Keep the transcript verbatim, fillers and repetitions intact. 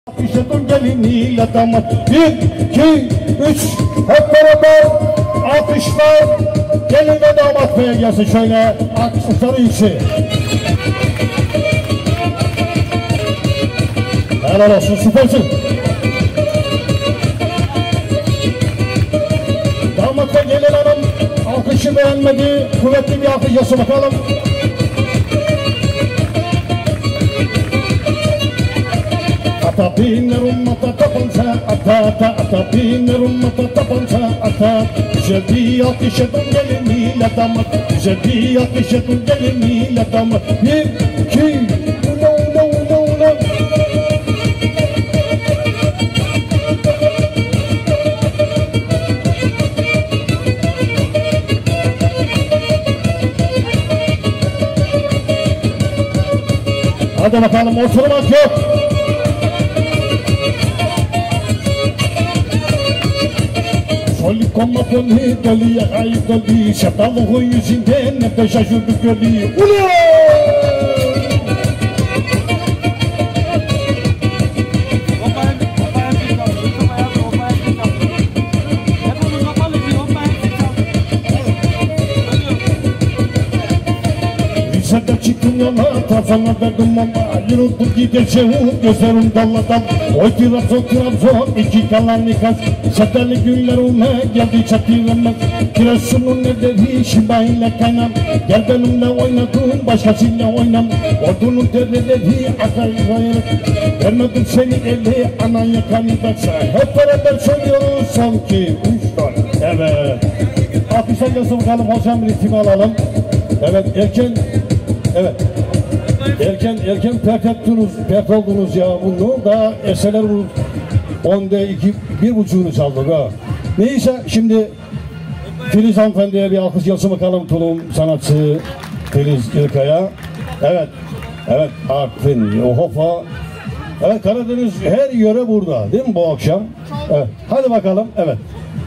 Alkışladım geliniyle damat. Bir, iki, üç. Hep beraber alkışlar. Gelin ve damat beye gelsin şöyle. Alkışları içi. Helal olsun, süpersin. Damat ve gelin hanım alkışı beğenmedi. Kuvvetli bir alkış yazsın bakalım. Ata binler ummata tapanca ata ata ata binler ummata tapanca ata. Güzel bir alkış edin geliniyle damat. Güzel bir alkış edin geliniyle damat. Bir, iki, ula ula ula ula. Hadi bakalım, oturmak yok. Soli como poli doli ay doli şaptalığı yüzünden ne de şaşırdı gölü. Ula! Lisede çıktım yola, tafana verdim ama yürüdüm gideceğim gözlerim dalladan. Oy Trabzon Trabzon iki kalan nikaz. Seterli günler olmaya geldi çatırılmaz. Kiresunun nedeni şibayla kaynam. Gel benimle oynadın başkasıyla oynam. Ordunun terleri akar gayrı. Vermedim seni eli anaya kanıdaksa. Hep beraber söylüyoruz sanki üç tane. Evet. Alkışlar gelsin bakalım, hocam ritmi alalım. Evet erken. Evet. Erken erken pert ettiniz, pert oldunuz ya bunu. Daha eserler bu onda iki, bir buçuğunu çaldık ha. Neyse şimdi Filiz hanımefendiye bir alkış gelsin bakalım, tulum sanatçı Filiz İlkay'a. Evet. Evet. Artvin, Hofa. Evet, Karadeniz her yöre burada değil mi bu akşam? Evet. Hadi bakalım. Evet.